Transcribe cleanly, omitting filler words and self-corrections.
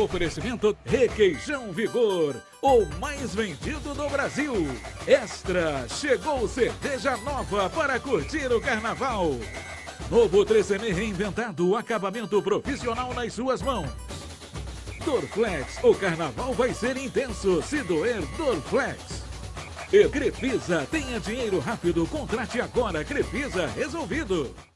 Oferecimento Requeijão Vigor, o mais vendido do Brasil. Extra, chegou cerveja nova para curtir o carnaval. Novo 3M reinventado, acabamento profissional nas suas mãos. Dorflex, o carnaval vai ser intenso, se doer, Dorflex. E Crefisa, tenha dinheiro rápido, contrate agora, Crefisa, resolvido.